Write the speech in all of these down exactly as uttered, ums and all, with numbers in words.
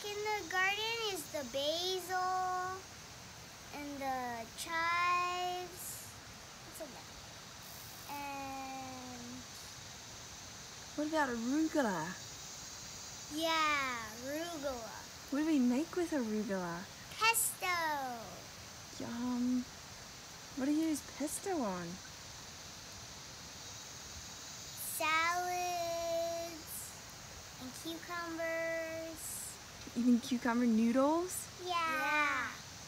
in the garden is the basil and the chives. What's in there? And what about arugula? Yeah, arugula. What do we make with arugula? Pesto. Yum. What do you use pesto on? Salads and cucumbers. Even cucumber noodles? Yeah. yeah.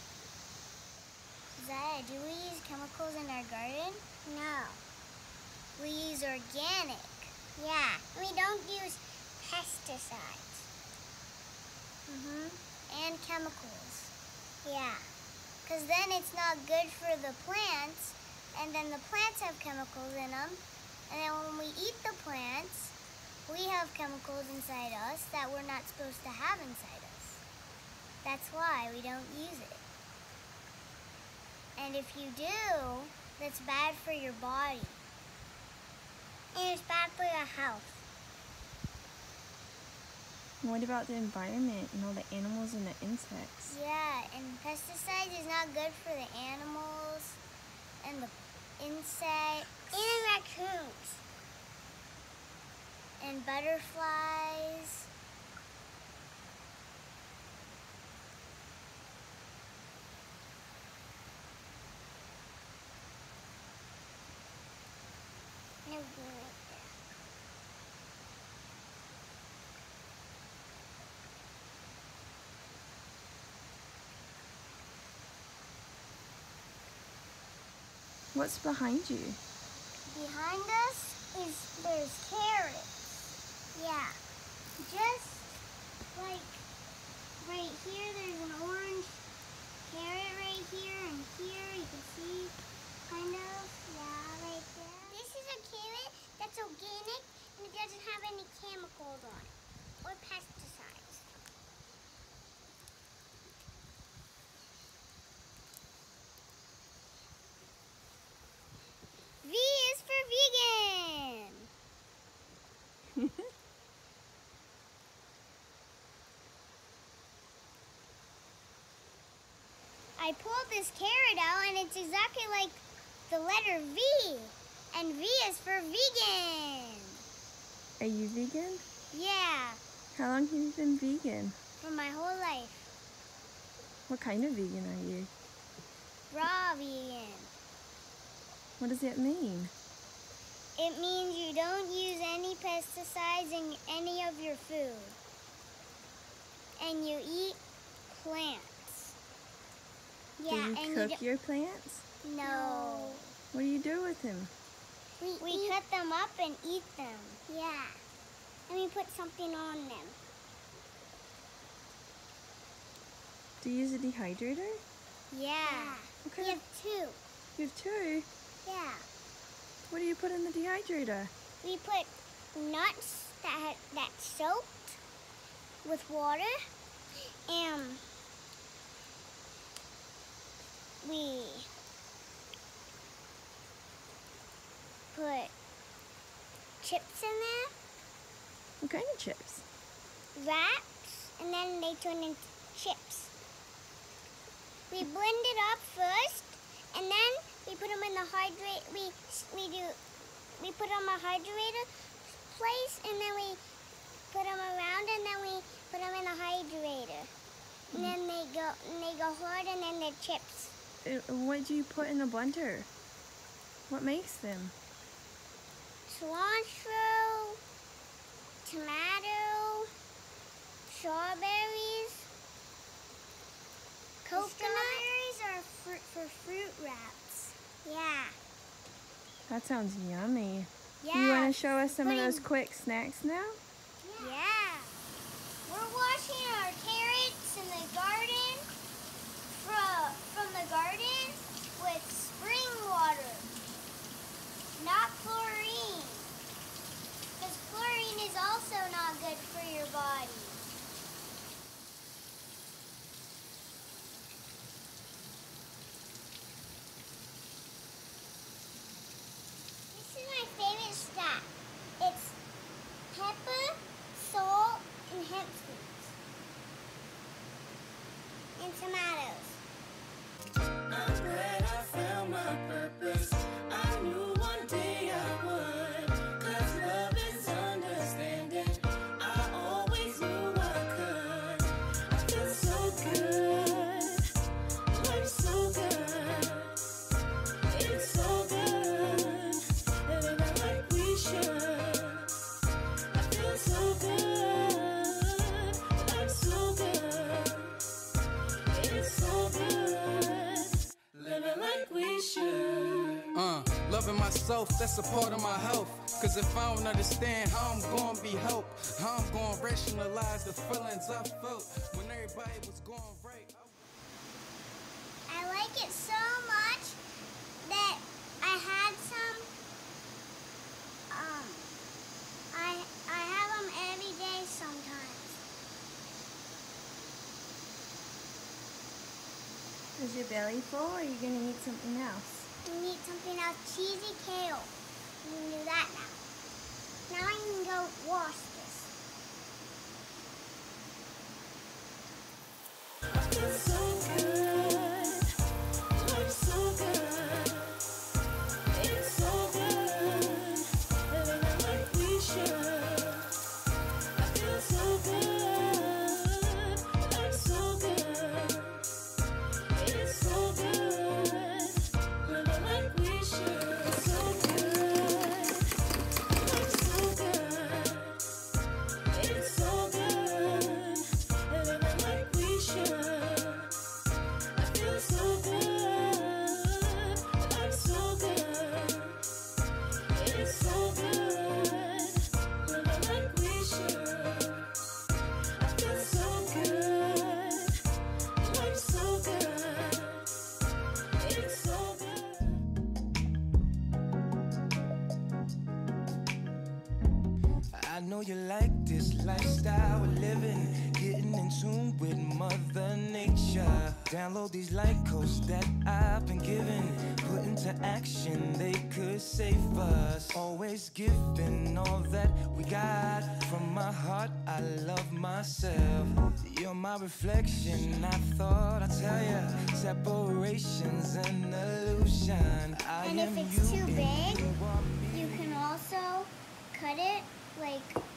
Zaya, do we use chemicals in our garden? No. We use organic. Yeah. We don't use pesticides. Mm-hmm. And chemicals. Yeah. Because then it's not good for the plants, and then the plants have chemicals in them, and then when we eat the plants, we have chemicals inside us that we're not supposed to have inside us. That's why we don't use it. And if you do, that's bad for your body. And it's bad for your health. What about the environment and all the animals and the insects? Yeah, and pesticides is not good for the animals and the insects. And the raccoons. And butterflies. And everything right there. What's behind you? Behind us is there's carrots. Yeah. Just like right here, there's an orange carrot right here and here. You can see kind of. Yeah, right there. This is a carrot that's organic and it doesn't have any chemicals on it or pesticides. V is for vegan. I pulled this carrot out and it's exactly like the letter V. And V is for vegan. Are you vegan? Yeah. How long have you been vegan? For my whole life. What kind of vegan are you? Raw vegan. What does that mean? It means you don't use any pesticides in any of your food. And you eat plants. Yeah, do you and cook you your plants? No. What do you do with them? We, we cut them up and eat them. Yeah. And we put something on them. Do you use a dehydrator? Yeah. Okay. We have two. You have two? Yeah. What do you put in the dehydrator? We put nuts that that soaked with water, and we put chips in there. What kind of chips? Wraps, and then they turn into chips. We blend it up first, and then we put them in the hydrate. We we do we put them in a hydrator place, and then we put them around, and then we put them in the hydrator. And then they go and they go hard, and then they're chips. What do you put in the blender? What makes them? Cilantro, tomato, strawberries, coconut. Strawberries are fruit for fruit wraps. Yeah. That sounds yummy. Yeah. You want to show us some Putting... of those quick snacks now? Yeah. yeah. We're washing our carrots in the garden from, from the garden with spring water, not chlorine. Because chlorine is also not good for your body. This is my favorite snack. It's pepper, salt, and hemp seeds. Loving myself, that's a part of my health. Cause if I don't understand how I'm gonna be helped, how I'm gonna rationalize the feelings I felt when everybody was going right. I like it so much that I had some, um, I, I have them every day sometimes. Is your belly full, or are you going to eat something else? We need something else. Cheesy kale. We can do that now. Now I can go wash this. It's so good. Life's so good. It's so good. Living like we should. I feel so good. Life's so good. It's so good. Living like we should. So good. Life's so good. It's so good. Living like we should. I feel so good. Life's so good. It's so good. Living like we should. I feel so good. Life's so good. It's so good. I know you like this lifestyle we're living, getting in tune with Mother Nature. Download these light codes that I've been given, put into action, they could save us. Always giving all that we got. From my heart, I love myself. You're my reflection, I thought I'd tell ya. Separation's an illusion. I And if am it's you too and big, you are me. you can also cut it like